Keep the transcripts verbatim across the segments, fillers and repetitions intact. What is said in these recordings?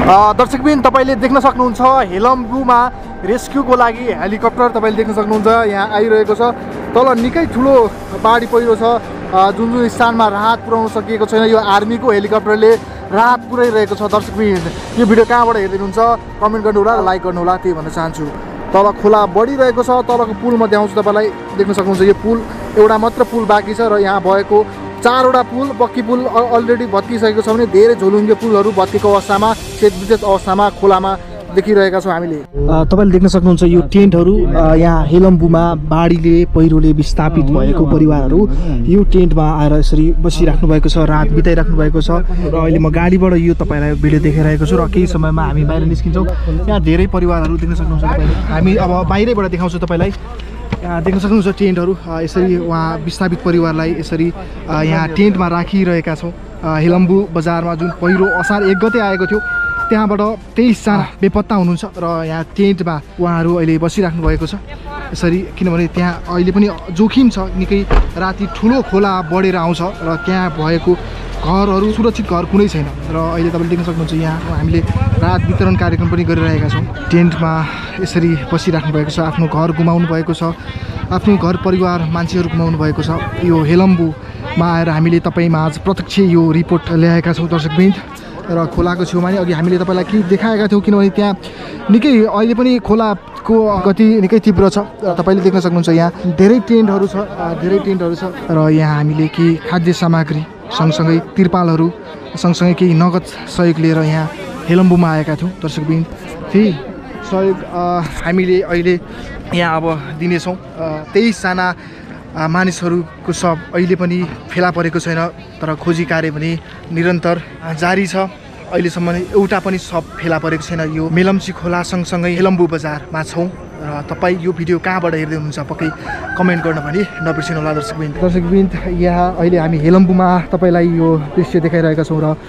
दर्शकबिन तपाईले देख्न सक्नुहुन्छ हेलम्बुमा रेस्क्युको लागि हेलिकप्टर तपाईले देख्न सक्नुहुन्छ यहाँ आइरहेको छ। तल निकै ठुलो बाढी पहिरो छ, जुन जुन स्थानमा राहत पुर्याउन सकिएको छैन यो आर्मीको हेलिकप्टरले राहत पुर्याइरहेको छ। दर्शकबिन यो भिडियो कहाँबाट हेर्दै हुनुहुन्छ कमेन्ट गर्नु होला, लाइक गर्नु होला, त्यही भन्न चाहन्छु। तल खोला बढिरहेको छ, तलको पुल म देखाउँछु तपाईँलाई। देख्न सक्नुहुन्छ यो पुल एउटा मात्र पुल बाँकी छ र यहाँ भएको चारवटा पुल बक्की पुल अलरेडी भत्किसकेको छ भने धेरै झोलुङ्गे पुलहरू भत्किएको अवस्थामा सेतविशेष अवस्थामा खोलामा देखिरहेका छौँ हामीले। तपाईँले देख्न सक्नुहुन्छ यो टेन्टहरू यहाँ हेलम्बुमा बाढीले पहिरोले विस्थापित भएको परिवारहरू यो टेन्टमा आएर यसरी बसिराख्नु भएको छ, रात बिताइराख्नु भएको छ। र अहिले म गाडीबाट यो तपाईँलाई भिडियो देखाइरहेको छु र केही समयमा हामी बाहिर निस्किन्छौँ। यहाँ धेरै परिवारहरू देख्न सक्नुहुन्छ तपाईँले, हामी अब बाहिरैबाट देखाउँछु तपाईँलाई। यहाँ देख्न सक्नुहुन्छ टेन्टहरू यसरी उहाँ विस्थापित परिवारलाई यसरी यहाँ टेन्टमा राखिरहेका छौँ। हेलम्बु बजारमा जुन पहिरो असार एक गते आएको थियो त्यहाँबाट तेइसजना बेपत्ता हुनुहुन्छ र यहाँ टेन्टमा उहाँहरू अहिले बसिराख्नु भएको छ यसरी, किनभने त्यहाँ अहिले पनि जोखिम छ निकै। राति ठुलो खोला बढेर आउँछ र त्यहाँ भएको घरहरू सुरक्षित घर कुनै छैन र अहिले तपाईँले देख्न सक्नुहुन्छ यहाँ हामीले रात वितरण कार्यक्रम पनि गरिरहेका छौँ। टेन्टमा यसरी बसिराख्नु भएको छ, आफ्नो घर गुमाउनु भएको छ, आफ्नो घर परिवार मान्छेहरू गुमाउनु भएको छ। यो हेलम्बुमा आएर हामीले तपाईँमा आज प्रत्यक्ष यो रिपोर्ट ल्याएका छौँ दर्शकवृन्द। र खोलाको छेउमा नि अघि हामीले तपाईँलाई के देखाएका थियौँ, किनभने त्यहाँ निकै अहिले पनि खोलाको गति निकै तीव्र छ। र तपाईँले देख्न सक्नुहुन्छ यहाँ धेरै टेन्टहरू छ, धेरै टेन्टहरू छ र यहाँ हामीले केही खाद्य सामग्री सँगसँगै तिरपालहरू सँगसँगै केही नगद सहयोग लिएर यहाँ हेलम्बुमा आएका थियौँ दर्शकवृन्द। त्यही सहयोग हामीले अहिले यहाँ अब दिनेछौँ। तेइसजना मानिसहरूको शव अहिले पनि फेला परेको छैन, तर खोजी कार्य पनि निरन्तर जारी छ। अहिलेसम्म एउटा पनि शव फेला परेको छैन। यो मेलम्ची खोला सँगसँगै हेलम्बु बजारमा छौँ र तपाईँ यो भिडियो कहाँबाट हेर्दै हुनुहुन्छ पक्कै कमेन्ट गर्न पनि नबिर्सिनु होला दर्शकवृन्द। दर्शकवृन्द यहाँ अहिले हामी हेलम्बुमा तपाईँलाई यो दृश्य देखाइरहेका छौँ र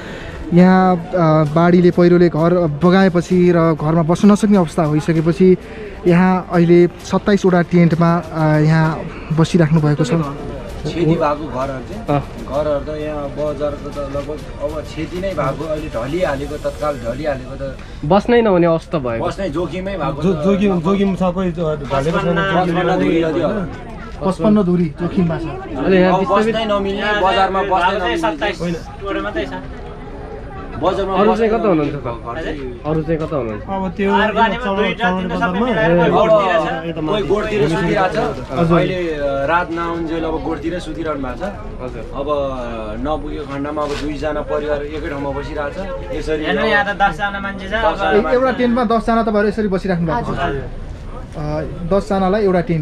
यहाँ बाढीले पहिरोले घर बगाएपछि र घरमा बस्न नसक्ने अवस्था भइसकेपछि यहाँ अहिले सत्ताइसवटा टेन्टमा यहाँ बसिराख्नु भएको छ। क्षति भएको घरहरू चाहिँ घरहरू त यहाँ बजारको त लगभग अब क्षति नै भएको, अहिले ढलिहालेको तत्काल ढलिहालेको त बस्नै नहुने अवस्था भयो, बस्नै जोखिमै भएको। जोखिम जोखिम सबै पचपन्न धुरी जोखिममा छ, बस्नै नमिल्ने बजारमा बस्नै बजारमा अरू चाहिँ कता हुनुहुन्छ त? अरू चाहिँ कता हुनुहुन्छ? अब त्यो कोही गोठतिर सुतिरहेको छ, अहिले रात नआउन्जेल अब गोठतिरै सुतिरहनु भएको छ। अब नपुगेको खण्डमा अब दुईजना परिवार एकै ठाउँमा बसिरहेको छ। यसरी एउटा टेन्टमा दसजना तपाईँहरू यसरी बसिराख्नु भएको छ, दसजनालाई एउटा टेन्ट।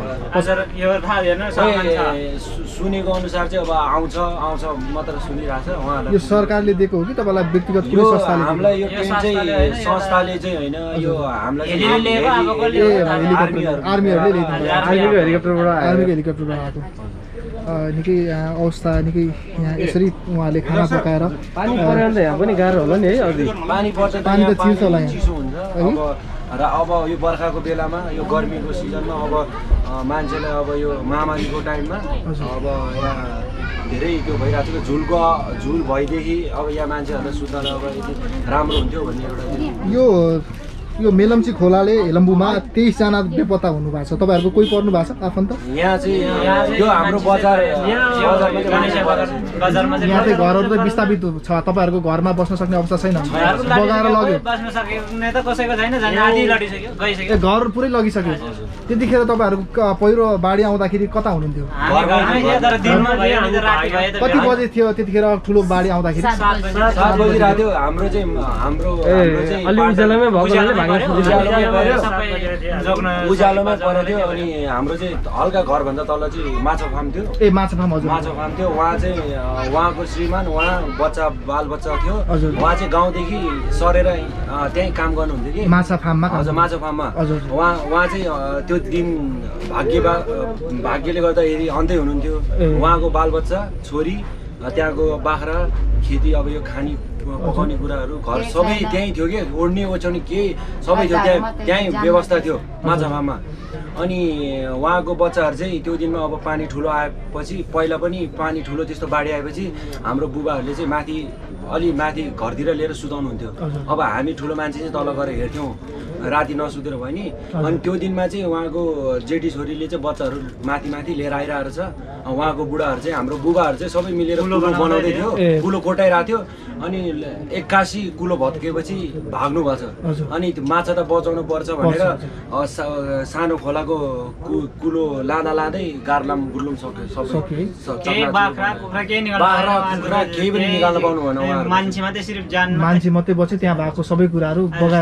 सुनेको अनुसार चाहिँ अब आउँछ आउँछ मात्र सुनिरहेको छ उहाँलाई। यो सरकारले दिएको हो कि तपाईँलाई व्यक्तिगत कुनै संस्थाले? हामीलाई यो टेन्ट चाहिँ संस्थाले चाहिँ होइन, यो हामीलाई आर्मीहरूले आर्मीको हेलिकप्टरबाट आर्मीको हेलिकप्टरबाट आएको। निकै अवस्था निकै यहाँ यसरी उहाँले खाना पकाएर पानी परेर त यहाँ पनि गाह्रो होला नि है। अझै पानी पर्छ पानी त चिसो होला यहाँ चिसो हुन्छ। अब र अब यो बर्खाको बेलामा यो गर्मीको सिजनमा अब मान्छेलाई अब यो महामारीको टाइममा अब यहाँ धेरै त्यो भइरहेको छ। झुलको झुल भइदेखि अब यहाँ मान्छेहरूलाई सुत्नलाई अब यति राम्रो हुन्थ्यो भन्ने एउटा यो यो मेलम्ची खोलाले हेलम्बुमा तेइसजना बेपत्ता हुनुभएको छ। तपाईँहरूको कोही पर्नु भएको छ आफन्त? यहाँ चाहिँ यो हाम्रो बजार यहाँ चाहिँ घरहरू त विस्थापित छ, तपाईँहरूको घरमा बस्न सक्ने अवस्था छैन, बगाएर लग्यो, घर पुरै लगिसक्यो। त्यतिखेर तपाईँहरूको पहिरो बाढी आउँदाखेरि कता हुनुहुन्थ्यो? कति बजे थियो त्यतिखेर ठुलो बाढी आउँदाखेरि? सात बजिरहेको थियो। हाम्रो चाहिँ हाम्रो उज्यालोमै परेको थियो। अनि हाम्रो चाहिँ हल्का घरभन्दा तल चाहिँ माछा फार्म थियो। ए माछा फार्म, हजुर माछा फार्म थियो। उहाँ चाहिँ उहाँको श्रीमान उहाँ बच्चा बालबच्चा थियो, उहाँ चाहिँ गाउँदेखि सरेर त्यहीँ काम गर्नुहुन्थ्यो कि माछा फार्ममा। हजुर माछा फार्ममा। उहाँ उहाँ चाहिँ त्यो दिन भाग्य भाग्यले गर्दाखेरि अन्तै हुनुहुन्थ्यो। उहाँको बालबच्चा छोरी त्यहाँको बाख्रा खेती अब यो खानी पकाउने कुराहरू घर सबै त्यहीँ थियो कि ओढ्ने ओछ्याउने केही सबै थियो त्यहाँ त्यहीँ व्यवस्था थियो माछा फार्ममा। अनि उहाँको बच्चाहरू चाहिँ त्यो दिनमा अब पानी ठुलो आएपछि पहिला पनि पानी ठुलो त्यस्तो बाढी आएपछि हाम्रो बुबाहरूले चाहिँ माथि अलि माथि घरतिर लिएर सुताउनुहुन्थ्यो। अब हामी ठुलो मान्छे चाहिँ तल गएर हेर्थ्यौँ राति नसुतेर भयो नि। अनि त्यो दिनमा चाहिँ उहाँको जेठी छोरीले चाहिँ बच्चाहरू माथि माथि लिएर आइरहेको छ। उहाँको बुढाहरू चाहिँ हाम्रो बुबाहरू चाहिँ सबै मिलेर कुलो बनाउँदै थियो, कुलो कोटाइरहेको थियो। अनि एक्कासी कुलो भत्केपछि भाग्नु भएको छ। अनि माछा त बचाउनु पर्छ भनेर सानो खोलाको कुलो लाँदा लाँदै गार्लाम गुर्लुम सक्यो सबै। बाख्रा कुखुरा केही पनि निकाल्न पाउनु भएन उहाँहरू। मान्छे मात्रै सिर्फ जान मान्छे मात्रै बच्यो त्यहाँ भएको सबै कुराहरू बगाएर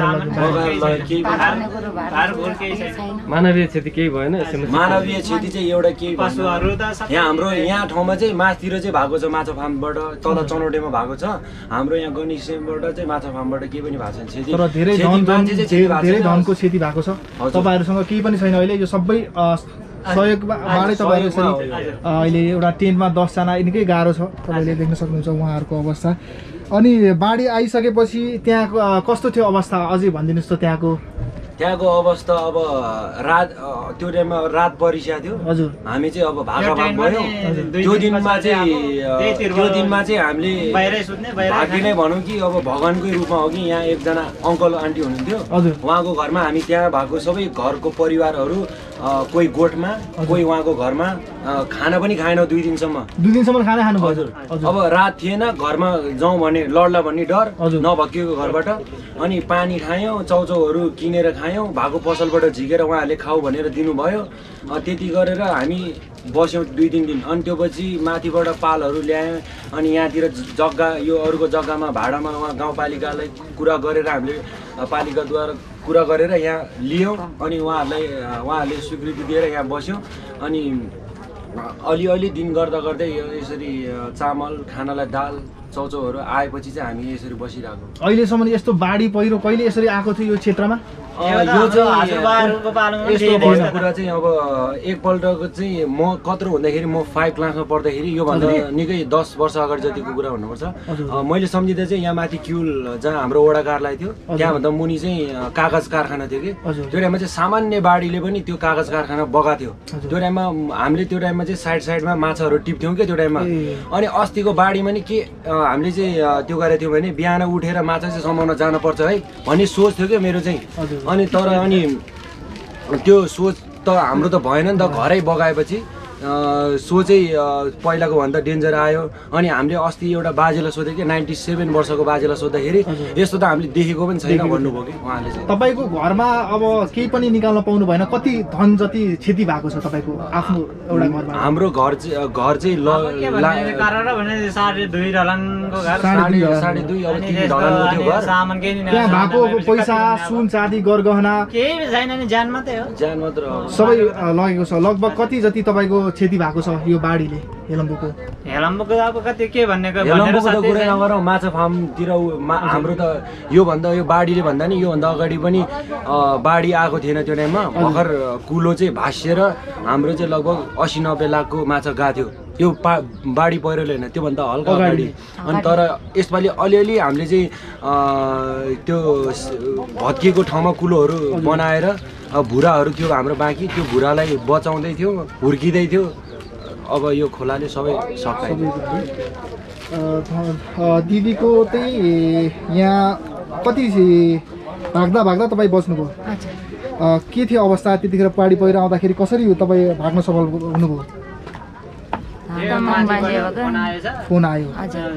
मानवीय क्षति केही भएन। मानवीय क्षति चाहिँ एउटा केही पशुहरू त यहाँ हाम्रो यहाँ ठाउँमा चाहिँ मासतिर चाहिँ भएको छ माछा फार्मबाट, तल चनौटेमा भएको छ। हाम्रो यहाँ गणेशबाट चाहिँ माछा फार्मबाट केही पनि भएको छैन क्षति। तर धेरै धेरै धनको क्षति भएको छ। तपाईँहरूसँग केही पनि छैन अहिले, यो सबै सहयोगबाटै तपाईँहरू यसरी अहिले एउटा टेन्टमा दसजना निकै गाह्रो छ। तपाईँले देख्न सक्नुहुन्छ उहाँहरूको अवस्था। अनि बाढी आइसकेपछि त्यहाँ कस्तो थियो अवस्था अझै भनिदिनुहोस् त त्यहाँको? त्यहाँको अवस्था अब रात त्यो टाइममा रात परिसकेको थियो। हजुर हामी चाहिँ अब भागा भाग भयो त्यो दिनमा चाहिँ त्यो दिनमा चाहिँ हामीले भाग्य नै भनौँ कि अब भगवान्कै रूपमा हो कि यहाँ एकजना अङ्कल आन्टी हुनुहुन्थ्यो। उहाँको घरमा हामी त्यहाँ भएको सबै घरको परिवारहरू कोही गोठमा कोही उहाँको घरमा खाना पनि खाएन दुई दिनसम्म। दुई दिनसम्म खाना खानु? हजुर। अब रात थिएन, घरमा जाउँ भने लड्ला भन्ने डर नभत्किएको घरबाट। अनि पानी खायौँ, चाउचाउहरू किनेर खायौँ, भएको पसलबाट झिकेर उहाँहरूले खाऊ भनेर दिनुभयो। त्यति गरेर हामी बस्यौँ दुई तिन दिन। अनि त्यो पछि माथिबाट पालहरू ल्यायौँ। अनि यहाँतिर जग्गा यो अरूको जग्गामा भाडामा उहाँ गाउँपालिकालाई कुरा गरेर हामीले पालिकाद्वारा कुरा गरेर यहाँ लियौँ। अनि उहाँहरूलाई उहाँहरूले स्वीकृति दिएर यहाँ बस्यौँ। अनि अलिअलि दिन गर्दा गर्दै यसरी चामल खानालाई दाल चाउचाउहरू आएपछि चाहिँ हामी यसरी बसिरहेको। अहिलेसम्म यस्तो बाढी पहिरो कहिले यसरी आएको थियो यो क्षेत्रमा? यो चाहिँ यस्तो भएको कुरा चाहिँ अब एकपल्टको चाहिँ म कत्रो हुँदाखेरि म फाइभ क्लासमा पढ्दाखेरि योभन्दा निकै दस वर्ष अगाडि जतिको कुरा हुनुपर्छ। मैले सम्झिँदा चाहिँ यहाँ माथि क्युल जहाँ हाम्रो वडा कार्यालय थियो त्यहाँभन्दा मुनि चाहिँ कागज कारखाना थियो कि त्यो टाइममा चाहिँ सामान्य बाढीले पनि त्यो कागज कारखाना बगाएको थियो। त्यो टाइममा हामीले त्यो टाइममा चाहिँ साइड साइडमा माछाहरू टिप्थ्यौँ क्या त्यो टाइममा। अनि अस्तिको बाढीमा नि के हामीले चाहिँ त्यो गरेको थियौँ भने बिहान उठेर माछा चाहिँ समाउन जानुपर्छ है भन्ने सोच थियो क्या मेरो चाहिँ। अनि तर अनि त्यो सोच त हाम्रो त भएन नि त, घरै बगाएपछि सोचै पहिलाको भन्दा डेन्जर आयो। अनि हामीले अस्ति एउटा बाजेलाई सोधेँ कि नाइन्टी सेभेन वर्षको बाजेलाई सोद्धाखेरि यस्तो त हामीले देखेको पनि छैन भन्नुभयो कि उहाँले चाहिँ। तपाईँको घरमा अब केही पनि निकाल्न पाउनु भएन? कति धन जति क्षति भएको छ तपाईँको आफ्नो एउटा घरमा? हाम्रो घर चाहिँ घर चाहिँ साढे दुई ढलानको घर, साढे दुई अब तिन ढलानको थियो घर। त्यहाँ भएको पैसा सुन चाँदी गरगहना केही छैन नि, ज्यान मात्रै हो। ज्यान मात्र सबै लगेको छ। लगभग कति जति तपाईँको क्षति भएको छ यो बाढीले हेलम्बुको? हेलम्बुको अब कति के भन्नेको हेलम्बुको त कुरै नगरौँ, माछा फार्मतिर हाम्रो त योभन्दा यो बाढीले भन्दा नि योभन्दा अगाडि पनि बाढी आएको थिएन त्यो टाइममा। भर्खर कुलो चाहिँ भाँसिएर हाम्रो चाहिँ लगभग असी नब्बे लाखको माछा गएको थियो यो पा बाढी पहिरोले होइन, त्योभन्दा हल्का अगाडि। अनि तर यसपालि अलिअलि हामीले चाहिँ त्यो भत्किएको ठाउँमा कुलोहरू बनाएर भुराहरू थियो हाम्रो बाँकी, त्यो भुरालाई बचाउँदै थियो, हुर्किँदै थियो। अब यो खोलाले सबै सकायो। दिदीको चाहिँ यहाँ कति भाग्दा भाग्दा तपाईँ बस्नुभयो? के थियो अवस्था त्यतिखेर बाढी पहिरो आउँदाखेरि? कसरी तपाईँ भाग्न सफल हुनुभयो? फोन आयो,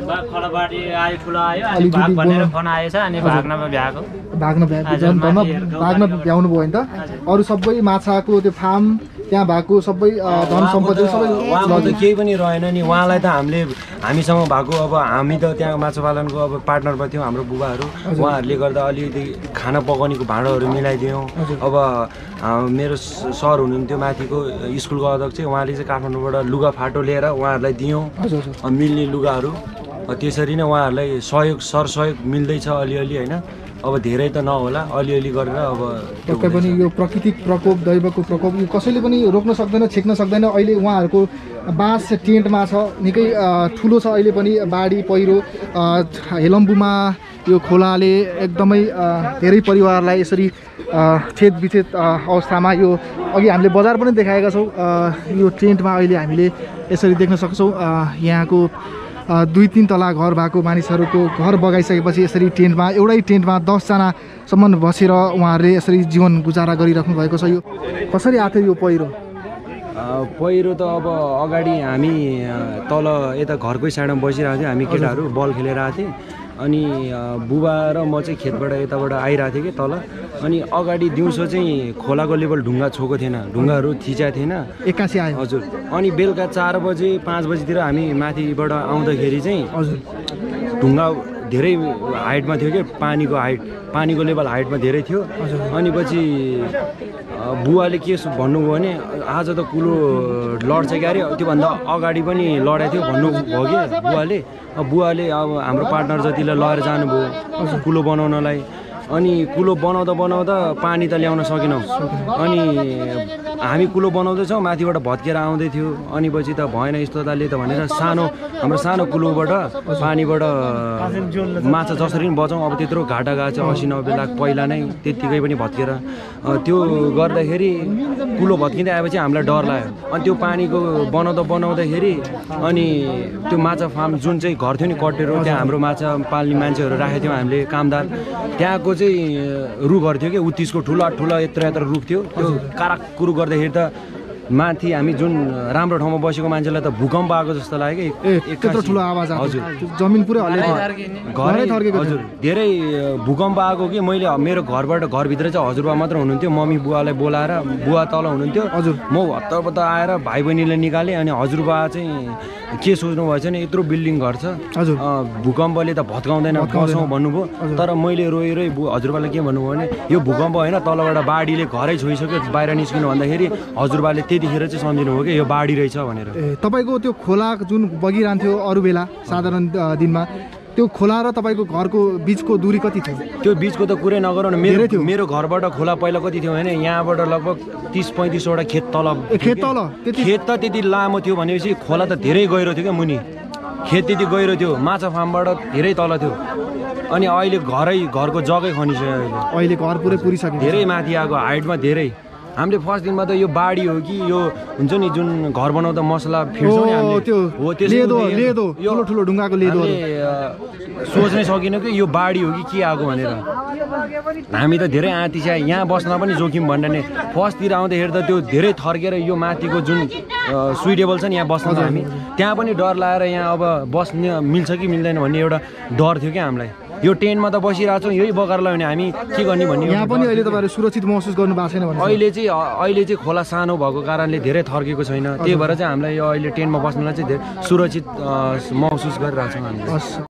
भाग्न भाग्न भ्याउनु भयो नि त? अरू सबै माछाको त्यो फार्म त्यहाँ भएको सबै धन सम्पत्ति सबै उहाँमा त केही पनि रहेन नि। उहाँलाई त हामीले हामीसँग भएको अब हामी त त्यहाँ माछा पालनको अब पार्टनरमा थियौँ हाम्रो बुबाहरू, उहाँहरूले गर्दा अलिकति खाना पकाउनेको भाँडाहरू मिलाइदियौँ। अब मेरो सर हुनुहुन्थ्यो माथिको स्कुलको अध्यक्ष, उहाँले चाहिँ काठमाडौँबाट लुगा फाटो लिएर उहाँहरूलाई दियौँ मिल्ने लुगाहरू। त्यसरी नै उहाँहरूलाई सहयोग सरसहयोग मिल्दैछ अलिअलि होइन। अब धेरै त नहोला अलिअलि गरेर अब पक्कै पनि यो प्राकृतिक प्रकोप दैवको प्रकोप यो कसैले पनि रोक्न सक्दैन छेक्न सक्दैन अहिले उहाँहरूको बाँस टेन्टमा छ निकै ठुलो छ अहिले पनि बाढी पहिरो हेलम्बुमा यो खोलाले एकदमै धेरै परिवारलाई यसरी छेद विच्छेद अवस्थामा यो अघि हामीले बजार पनि देखाएका छौँ यो टेन्टमा अहिले हामीले यसरी देख्न सक्छौँ यहाँको दुई तिन तला घर भएको मानिसहरूको घर बगाइसकेपछि यसरी टेन्टमा एउटै टेन्टमा दसजनासम्म बसेर उहाँहरूले यसरी जीवन गुजारा गरिराख्नु भएको छ यो कसरी आएको यो पहिरो पहिरो त अब अगाडि हामी तल यता घरकै साइडमा बसिरहेको थियौँ हामी केटाहरू बल खेलेर आएको थियौँ अनि बुबा र म चाहिँ खेतबाट यताबाट आइरहेको थिएँ कि तल अनि अगाडि दिउँसो चाहिँ खोलाको लेभल ढुङ्गा छोएको थिएन ढुङ्गाहरू थिचाएको थिएन एक्कासी आयो हजुर अनि बेलुका चार बजे पाँच बजीतिर हामी माथिबाट आउँदाखेरि चाहिँ हजुर ढुङ्गा धेरै हाइटमा थियो कि पानीको हाइट पानीको लेभल हाइटमा धेरै थियो अनि पछि बुवाले के भन्नुभयो भने आज त कुलो लड्छ क्या अरे त्योभन्दा अगाडि पनि लडेको थियो भन्नुभयो कि बुवाले बुवाले अब हाम्रो पार्टनर जतिलाई लगेर जानुभयो कुलो बनाउनलाई अनि कुलो बनाउँदा बनाउँदा पानी त ल्याउन सकेनौँ अनि हामी कुलो बनाउँदैछौँ माथिबाट भत्केर आउँदै थियो अनि पछि त भएन यस्तोताले त भनेर सानो हाम्रो सानो कुलोबाट पानीबाट माछा जसरी पनि बचाउँ अब त्यत्रो घाटा गएको छ असी नब्बे लाख पहिला नै त्यत्तिकै पनि भत्केर त्यो गर्दाखेरि कुलो भत्किँदै आएपछि हामीलाई डर लाग्यो अनि त्यो पानीको बनाउँदा बनाउँदाखेरि अनि त्यो माछा फार्म जुन चाहिँ घर थियो नि कटेरो त्यहाँ हाम्रो माछा पाल्ने मान्छेहरू राखेको थियौँ हामीले कामदार त्यहाँको चाहिँ रुख थियो कि उत्तिसको ठुला ठुला यत्रो यत्रो रुख थियो त्यो काराक कुरु गर्दाखेरि त माथि हामी जुन राम्रो ठाउँमा बसेको मान्छेलाई त भूकम्प आएको जस्तो लाग्यो कि त्यत्रो ठुलो आवाज हजुर जमिन पुरै हल्लेको घरै थर्केको हजुर धेरै भूकम्प आएको कि मैले मेरो घरबाट घरभित्र चाहिँ हजुरबा मात्र हुनुहुन्थ्यो मम्मी बुवालाई बोलाएर बुवा तल हुनुहुन्थ्यो हजुर म हत्तपत्त आएर भाइ बहिनीलाई निकालेँ अनि हजुरबा चाहिँ के सोच्नु भएछ नि यत्रो बिल्डिङ घर छ हजुर भूकम्पले त भत्काउँदैन बसौँ भन्नुभयो तर मैले रोइ रोइ हजुरबालाई के भन्नुभयो भने यो भूकम्प होइन तलबाट बाढीले घरै छोइसक्यो बाहिर निस्किनु भन्दाखेरि हजुरबाले त्यतिखेर चाहिँ सम्झिनु हो कि यो बाढी रहेछ भनेर तपाईँको त्यो खोला जुन बगिरहन्थ्यो अरू बेला साधारण दिनमा त्यो खोला र तपाईँको घरको बिचको दूरी कति थियो त्यो बिचको त कुरै नगरौँ न मेरो मेरो घरबाट खोला पहिला कति थियो भने यहाँबाट लगभग तिस पैँतिसवटा खेत तल खेत तल खेत त त्यति लामो थियो भनेपछि खोला त धेरै गहिरो थियो क्या मुनि खेत त्यति गहिरो थियो माछा फार्मबाट धेरै तल थियो अनि अहिले घरै घरको जग्गै खनिसक्यो अहिले घर पुरै पुरिसक्यो धेरै माथि आएको हाइटमा धेरै हामीले फर्स्ट दिनमा त यो बाढी हो कि यो हुन्छ नि जुन घर बनाउँदा मसला फिर्छौँ नि हामीले त्यो हो त्यसो लेदो यो ठुलो ढुङ्गाको लेदो सोच्नै सकिन कि यो बाढी हो कि के आएको भनेर हामी त धेरै आँतिसा यहाँ बस्न पनि जोखिम भनेर नै फर्स्टतिर आउँदाखेरि त त्यो धेरै थर्केर यो माथिको जुन सुइटेबल छ नि यहाँ बस्न त हामी त्यहाँ पनि डर लागेर यहाँ अब बस्न मिल्छ कि मिल्दैन भन्ने एउटा डर थियो क्या हामीलाई यो टेन्टमा त बसिरहेको छौँ यही बगाएर लगायो भने हामी के गर्ने भन्ने यहाँ पनि अहिले तपाईँहरू सुरक्षित महसुस गर्नु भएको छैन अहिले चाहिँ अहिले चाहिँ खोला सानो भएको कारणले धेरै थर्केको छैन त्यही भएर चाहिँ हामीलाई यो अहिले टेन्टमा बस्नलाई चाहिँ धेरै सुरक्षित महसुस गरिरहेको छौँ हामीले